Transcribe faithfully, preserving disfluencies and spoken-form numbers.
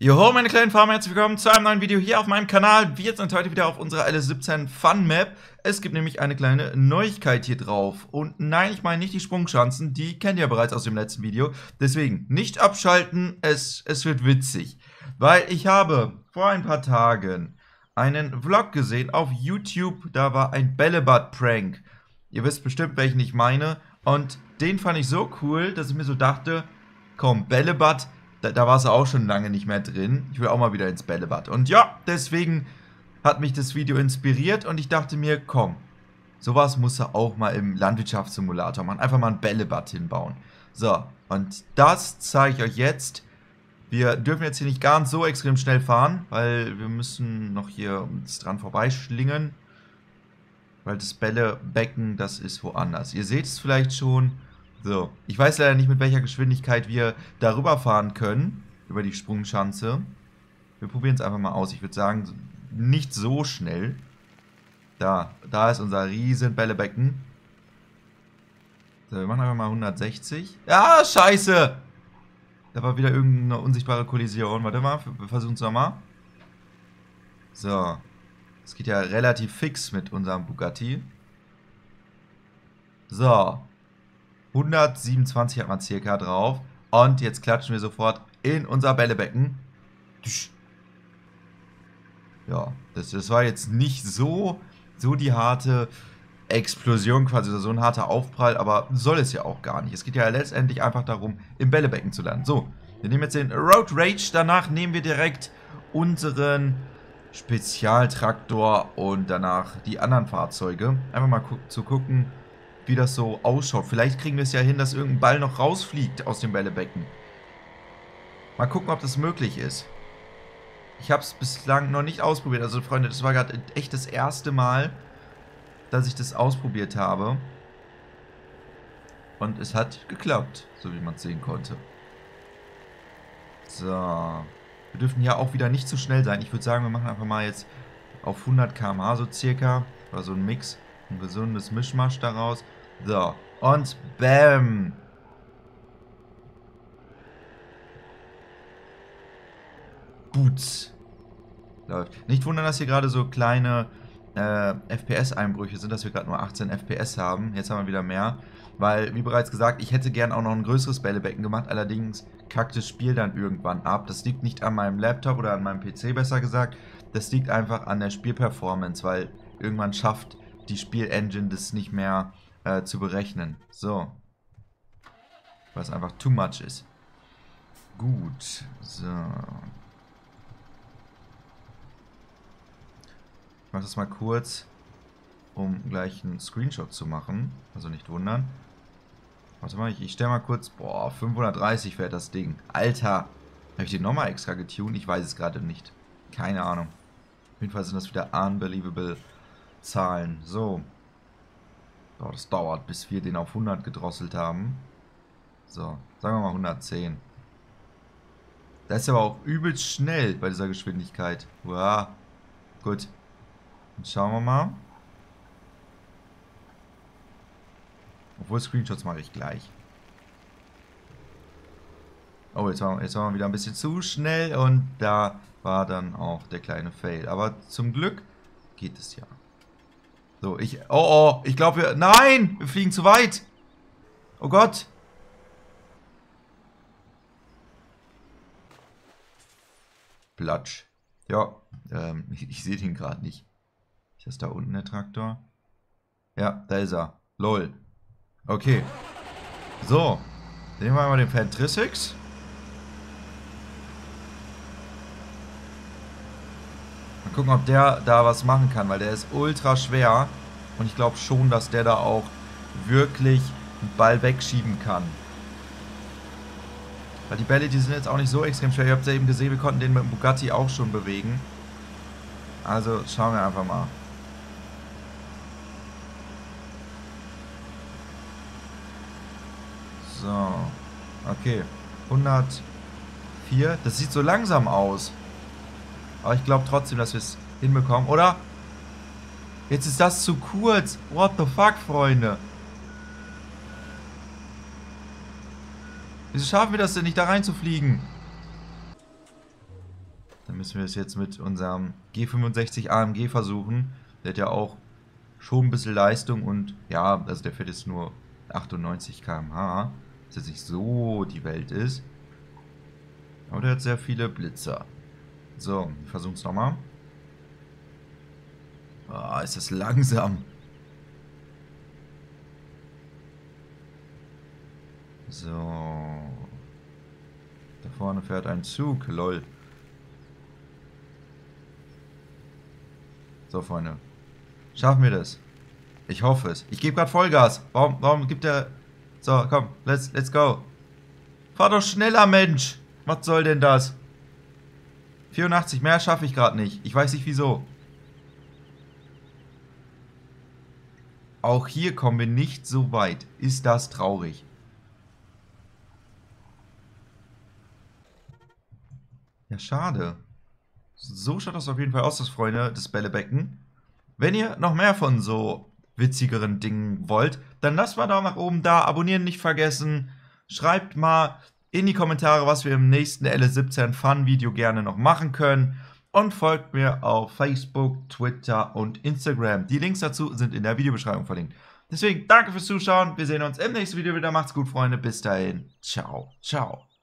Joho, meine kleinen Farmer, herzlich willkommen zu einem neuen Video hier auf meinem Kanal. Wir sind heute wieder auf unserer L S siebzehn Fun Map. Es gibt nämlich eine kleine Neuigkeit hier drauf. Und nein, ich meine nicht die Sprungschanzen, die kennt ihr bereits aus dem letzten Video. Deswegen nicht abschalten, es, es wird witzig. Weil ich habe vor ein paar Tagen einen Vlog gesehen auf YouTube, da war ein Bällebad-Prank. Ihr wisst bestimmt, welchen ich meine. Und den fand ich so cool, dass ich mir so dachte, komm, Bällebad, Da, da war es auch schon lange nicht mehr drin. Ich will auch mal wieder ins Bällebad. Und ja, deswegen hat mich das Video inspiriert und ich dachte mir, komm, sowas muss er auch mal im Landwirtschaftssimulator machen. Einfach mal ein Bällebad hinbauen. So, und das zeige ich euch jetzt. Wir dürfen jetzt hier nicht ganz so extrem schnell fahren, weil wir müssen noch hier uns dran vorbeischlingen. Weil das Bällebecken, das ist woanders. Ihr seht es vielleicht schon. So, ich weiß leider nicht, mit welcher Geschwindigkeit wir darüber fahren können, über die Sprungschanze. Wir probieren es einfach mal aus. Ich würde sagen, nicht so schnell. Da, da ist unser riesen Bällebecken. So, wir machen einfach mal hundertsechzig. Ja, scheiße! Da war wieder irgendeine unsichtbare Kollision. Warte mal, wir versuchen es nochmal. So, es geht ja relativ fix mit unserem Bugatti. So. hundertsiebenundzwanzig hat man circa drauf. Und jetzt klatschen wir sofort in unser Bällebecken. Ja, das, das war jetzt nicht so, so die harte Explosion quasi, so ein harter Aufprall, aber soll es ja auch gar nicht. Es geht ja letztendlich einfach darum, im Bällebecken zu landen. So, wir nehmen jetzt den Road Rage, danach nehmen wir direkt unseren Spezialtraktor und danach die anderen Fahrzeuge. Einfach mal gu zu gucken, wie das so ausschaut. Vielleicht kriegen wir es ja hin, dass irgendein Ball noch rausfliegt aus dem Bällebecken. Mal gucken, ob das möglich ist. Ich habe es bislang noch nicht ausprobiert. Also Freunde, das war gerade echt das erste Mal, dass ich das ausprobiert habe. Und es hat geklappt, so wie man es sehen konnte. So. Wir dürfen hier auch wieder nicht zu schnell sein. Ich würde sagen, wir machen einfach mal jetzt auf hundert Kilometer pro Stunde so circa. Oder so ein Mix. Ein gesundes Mischmasch daraus. So, und bam. Boots. Läuft. Nicht wundern, dass hier gerade so kleine äh, F P S-Einbrüche sind, dass wir gerade nur achtzehn F P S haben. Jetzt haben wir wieder mehr. Weil, wie bereits gesagt, ich hätte gern auch noch ein größeres Bällebecken gemacht. Allerdings kackt das Spiel dann irgendwann ab. Das liegt nicht an meinem Laptop oder an meinem P C, besser gesagt. Das liegt einfach an der Spielperformance, weil irgendwann schafft die Spielengine das nicht mehr äh, zu berechnen. So. Weil es einfach too much ist. Gut. So. Ich mache das mal kurz, um gleich einen Screenshot zu machen. Also nicht wundern. Warte mal, ich, ich stelle mal kurz. Boah, fünfhundertdreißig fährt das Ding. Alter. Habe ich den nochmal extra getuned? Ich weiß es gerade nicht. Keine Ahnung. Auf jeden Fall sind das wieder unbelievable Zahlen. So. Oh, das dauert, bis wir den auf hundert gedrosselt haben. So, sagen wir mal hundertzehn. Das ist aber auch übelst schnell bei dieser Geschwindigkeit. Wow. Gut. Dann schauen wir mal. Obwohl, Screenshots mache ich gleich. Oh, jetzt waren, jetzt waren wir wieder ein bisschen zu schnell und da war dann auch der kleine Fail. Aber zum Glück geht es ja. So, ich... Oh, oh, ich glaube wir... Nein! Wir fliegen zu weit! Oh Gott! Platsch. Ja, ähm, ich, ich sehe den gerade nicht. Ist das da unten der Traktor? Ja, da ist er. Lol. Okay. So. Nehmen wir mal den Fantrissix. Mal gucken, ob der da was machen kann, weil der ist ultra schwer. Und ich glaube schon, dass der da auch wirklich einen Ball wegschieben kann. Weil die Bälle, die sind jetzt auch nicht so extrem schwer. Ihr habt ja eben gesehen, wir konnten den mit dem Bugatti auch schon bewegen. Also schauen wir einfach mal. So. Okay. hundertvier. Das sieht so langsam aus. Aber ich glaube trotzdem, dass wir es hinbekommen. Oder? Jetzt ist das zu kurz. What the fuck, Freunde? Wieso schaffen wir das denn nicht, da reinzufliegen? Dann müssen wir es jetzt mit unserem G fünfundsechzig A M G versuchen. Der hat ja auch schon ein bisschen Leistung und ja, also der fährt jetzt nur achtundneunzig Kilometer pro Stunde. Was jetzt nicht so die Welt ist. Aber der hat sehr viele Blitzer. So, wir versuchen es nochmal. Ah, ist das langsam. So. Da vorne fährt ein Zug, lol. So, Freunde. Schaffen wir das? Ich hoffe es. Ich gebe gerade Vollgas. Warum, warum gibt er... So, komm, let's, let's go. Fahr doch schneller, Mensch. Was soll denn das? vierundachtzig, mehr schaffe ich gerade nicht. Ich weiß nicht wieso. Auch hier kommen wir nicht so weit. Ist das traurig? Ja, schade. So schaut das auf jeden Fall aus, das Freunde des Bällebecken. Wenn ihr noch mehr von so witzigeren Dingen wollt, dann lasst mal Daumen nach oben da, abonnieren nicht vergessen. Schreibt mal in die Kommentare, was wir im nächsten L S siebzehn Fun Video gerne noch machen können. Und folgt mir auf Facebook, Twitter und Instagram. Die Links dazu sind in der Videobeschreibung verlinkt. Deswegen danke fürs Zuschauen. Wir sehen uns im nächsten Video wieder. Macht's gut, Freunde. Bis dahin. Ciao, ciao.